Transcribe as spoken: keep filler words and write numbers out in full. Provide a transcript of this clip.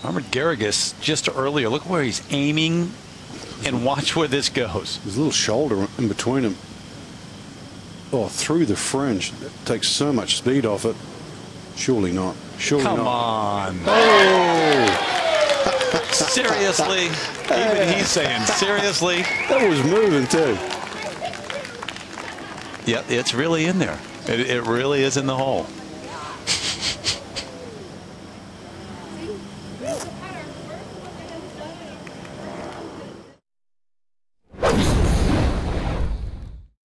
Remember Garrigus just earlier. Look where he's aiming, and watch where this goes. There's a little shoulder in between him. Oh, through the fringe. It takes so much speed off it. Surely not. Surely Come not. on. Oh! Seriously? Even he's saying, seriously? That was moving, too. Yeah, it's really in there. It, it really is in the hole.